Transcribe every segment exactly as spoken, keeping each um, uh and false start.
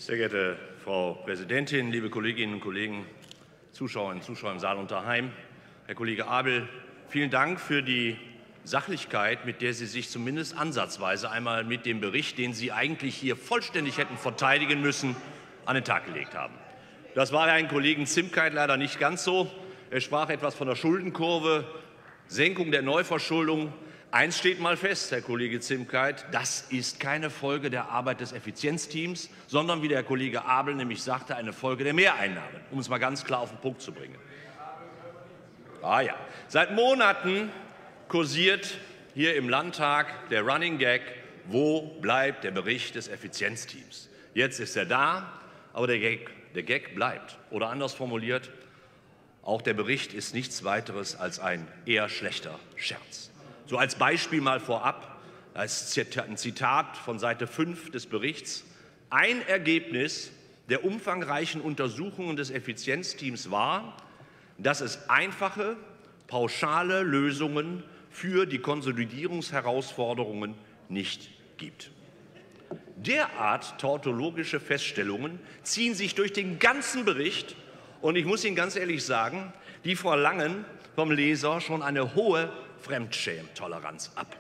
Sehr geehrte Frau Präsidentin, liebe Kolleginnen und Kollegen, Zuschauerinnen und Zuschauer im Saal und daheim! Herr Kollege Abel, vielen Dank für die Sachlichkeit, mit der Sie sich zumindest ansatzweise einmal mit dem Bericht, den Sie eigentlich hier vollständig hätten verteidigen müssen, an den Tag gelegt haben. Das war Herrn Kollegen Zimkeit leider nicht ganz so. Er sprach etwas von der Schuldenkurve, Senkung der Neuverschuldung. Eins steht mal fest, Herr Kollege Zimkeit, das ist keine Folge der Arbeit des Effizienzteams, sondern, wie der Herr Kollege Abel nämlich sagte, eine Folge der Mehreinnahmen, um es mal ganz klar auf den Punkt zu bringen. Ah ja, seit Monaten kursiert hier im Landtag der Running Gag, wo bleibt der Bericht des Effizienzteams? Jetzt ist er da, aber der Gag, der Gag bleibt. Oder anders formuliert, auch der Bericht ist nichts weiteres als ein eher schlechter Scherz. So als Beispiel mal vorab, da ist ein Zitat von Seite fünf des Berichts. Ein Ergebnis der umfangreichen Untersuchungen des Effizienzteams war, dass es einfache, pauschale Lösungen für die Konsolidierungsherausforderungen nicht gibt. Derart tautologische Feststellungen ziehen sich durch den ganzen Bericht, und ich muss Ihnen ganz ehrlich sagen, die verlangen vom Leser schon eine hohe Fremdschämtoleranz ab.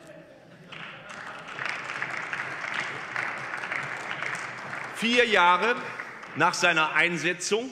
Vier Jahre nach seiner Einsetzung,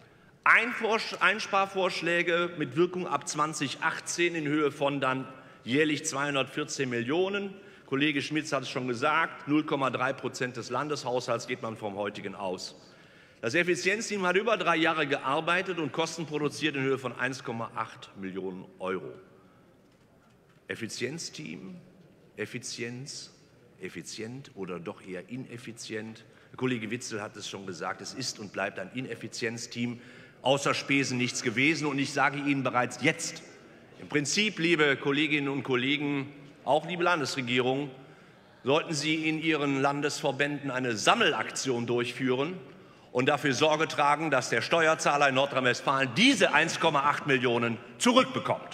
Einsparvorschläge mit Wirkung ab zweitausendachtzehn in Höhe von dann jährlich zweihundertvierzehn Millionen. Kollege Schmitz hat es schon gesagt, null Komma drei Prozent des Landeshaushalts geht man vom heutigen aus. Das Effizienzteam hat über drei Jahre gearbeitet und Kosten produziert in Höhe von eins Komma acht Millionen Euro. Effizienzteam, Effizienz, effizient oder doch eher ineffizient? Der Kollege Witzel hat es schon gesagt, es ist und bleibt ein Ineffizienzteam, außer Spesen nichts gewesen. Und ich sage Ihnen bereits jetzt, im Prinzip, liebe Kolleginnen und Kollegen, auch liebe Landesregierung, sollten Sie in Ihren Landesverbänden eine Sammelaktion durchführen und dafür Sorge tragen, dass der Steuerzahler in Nordrhein-Westfalen diese eins Komma acht Millionen zurückbekommt.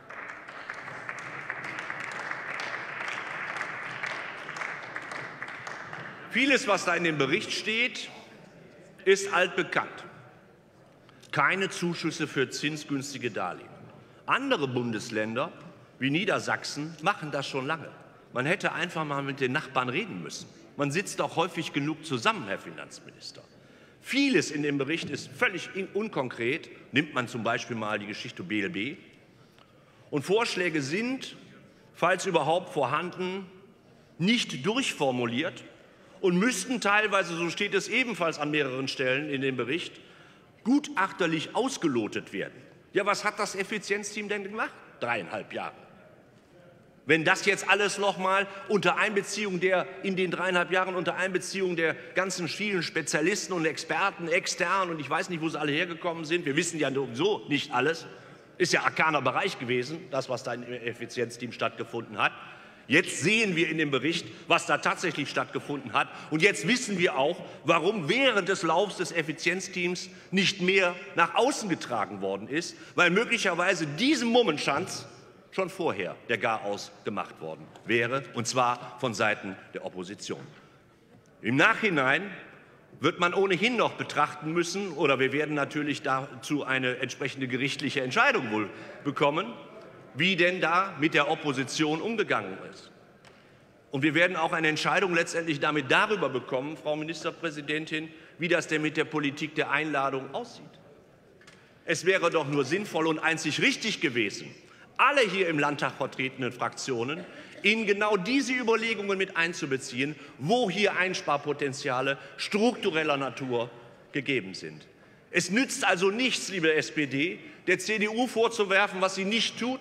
Vieles, was da in dem Bericht steht, ist altbekannt. Keine Zuschüsse für zinsgünstige Darlehen. Andere Bundesländer wie Niedersachsen machen das schon lange. Man hätte einfach mal mit den Nachbarn reden müssen. Man sitzt auch häufig genug zusammen, Herr Finanzminister. Vieles in dem Bericht ist völlig unkonkret. Nimmt man zum Beispiel mal die Geschichte B L B. Und Vorschläge sind, falls überhaupt vorhanden, nicht durchformuliert und müssten teilweise, so steht es ebenfalls an mehreren Stellen in dem Bericht, gutachterlich ausgelotet werden. Ja, was hat das Effizienzteam denn gemacht? Dreieinhalb Jahre. Wenn das jetzt alles noch mal unter Einbeziehung der, in den dreieinhalb Jahren unter Einbeziehung der ganzen vielen Spezialisten und Experten, extern und ich weiß nicht, wo sie alle hergekommen sind, wir wissen ja sowieso nicht alles, ist ja arkaner Bereich gewesen, das, was da im Effizienzteam stattgefunden hat. Jetzt sehen wir in dem Bericht, was da tatsächlich stattgefunden hat. Und jetzt wissen wir auch, warum während des Laufs des Effizienzteams nicht mehr nach außen getragen worden ist, weil möglicherweise diesem Mummenschanz schon vorher der Garaus gemacht worden wäre, und zwar von Seiten der Opposition. Im Nachhinein wird man ohnehin noch betrachten müssen, oder wir werden natürlich dazu eine entsprechende gerichtliche Entscheidung wohl bekommen, wie denn da mit der Opposition umgegangen ist. Und wir werden auch eine Entscheidung letztendlich damit darüber bekommen, Frau Ministerpräsidentin, wie das denn mit der Politik der Einladung aussieht. Es wäre doch nur sinnvoll und einzig richtig gewesen, alle hier im Landtag vertretenen Fraktionen in genau diese Überlegungen mit einzubeziehen, wo hier Einsparpotenziale struktureller Natur gegeben sind. Es nützt also nichts, liebe S P D, der C D U vorzuwerfen, was sie nicht tut,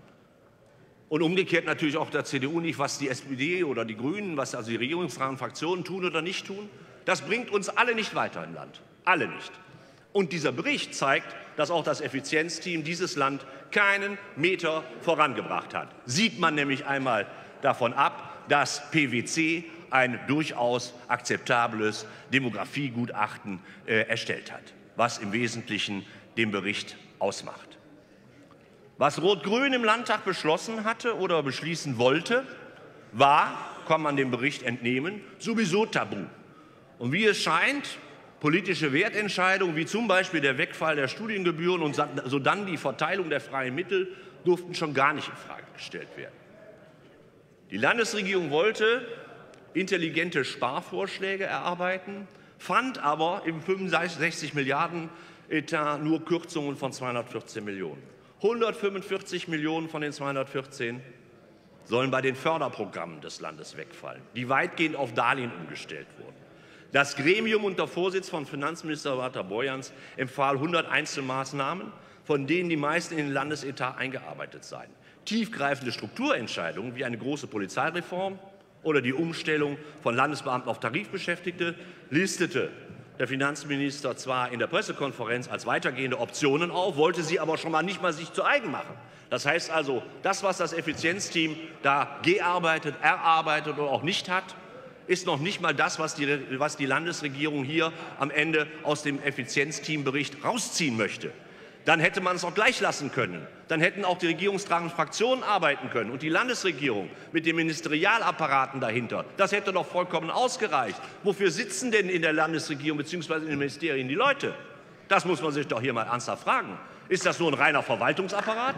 und umgekehrt natürlich auch der C D U nicht, was die S P D oder die Grünen, was also die regierungsfreien Fraktionen tun oder nicht tun. Das bringt uns alle nicht weiter im Land, alle nicht. Und dieser Bericht zeigt, dass auch das Effizienzteam dieses Land keinen Meter vorangebracht hat. Sieht man nämlich einmal davon ab, dass P W C ein durchaus akzeptables Demografiegutachten äh, erstellt hat, was im Wesentlichen den Bericht ausmacht. Was Rot-Grün im Landtag beschlossen hatte oder beschließen wollte, war, kann man dem Bericht entnehmen, sowieso tabu. Und wie es scheint, politische Wertentscheidungen, wie zum Beispiel der Wegfall der Studiengebühren und sodann die Verteilung der freien Mittel, durften schon gar nicht in Frage gestellt werden. Die Landesregierung wollte intelligente Sparvorschläge erarbeiten, fand aber im fünfundsechzig Milliarden Etat nur Kürzungen von zweihundertvierzehn Millionen. hundertfünfundvierzig Millionen von den zweihundertvierzehn sollen bei den Förderprogrammen des Landes wegfallen, die weitgehend auf Darlehen umgestellt wurden. Das Gremium unter Vorsitz von Finanzminister Walter Borjans empfahl hundert Einzelmaßnahmen, von denen die meisten in den Landesetat eingearbeitet seien. Tiefgreifende Strukturentscheidungen wie eine große Polizeireform oder die Umstellung von Landesbeamten auf Tarifbeschäftigte listete der Finanzminister zwar in der Pressekonferenz als weitergehende Optionen auf, wollte sie aber schon mal nicht mal sich zu eigen machen. Das heißt also, das, was das Effizienzteam da gearbeitet, erarbeitet oder auch nicht hat, ist noch nicht mal das, was die, was die Landesregierung hier am Ende aus dem Effizienzteambericht rausziehen möchte. Dann hätte man es auch gleich lassen können. Dann hätten auch die regierungstragenden Fraktionen arbeiten können und die Landesregierung mit den Ministerialapparaten dahinter. Das hätte doch vollkommen ausgereicht. Wofür sitzen denn in der Landesregierung bzw. in den Ministerien die Leute? Das muss man sich doch hier mal ernsthaft fragen. Ist das nur ein reiner Verwaltungsapparat?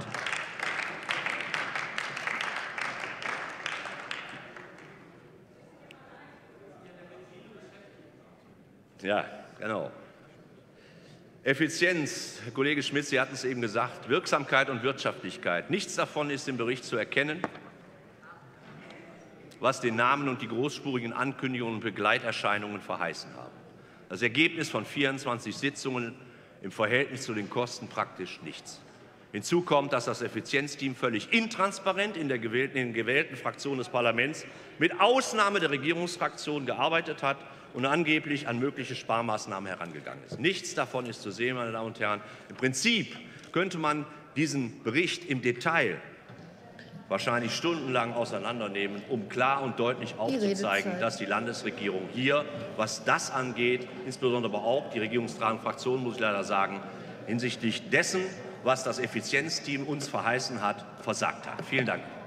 Ja, genau. Effizienz, Herr Kollege Schmidt, Sie hatten es eben gesagt, Wirksamkeit und Wirtschaftlichkeit. Nichts davon ist im Bericht zu erkennen, was den Namen und die großspurigen Ankündigungen und Begleiterscheinungen verheißen haben. Das Ergebnis von vierundzwanzig Sitzungen im Verhältnis zu den Kosten praktisch nichts. Hinzu kommt, dass das Effizienzteam völlig intransparent in, der gewählten, in den gewählten Fraktionen des Parlaments mit Ausnahme der Regierungsfraktion gearbeitet hat und angeblich an mögliche Sparmaßnahmen herangegangen ist. Nichts davon ist zu sehen, meine Damen und Herren. Im Prinzip könnte man diesen Bericht im Detail wahrscheinlich stundenlang auseinandernehmen, um klar und deutlich aufzuzeigen, dass die Landesregierung hier, was das angeht, insbesondere aber auch die regierungstragenden Fraktionen, muss ich leider sagen, hinsichtlich dessen, was das Effizienzteam uns verheißen hat, versagt hat. Vielen Dank.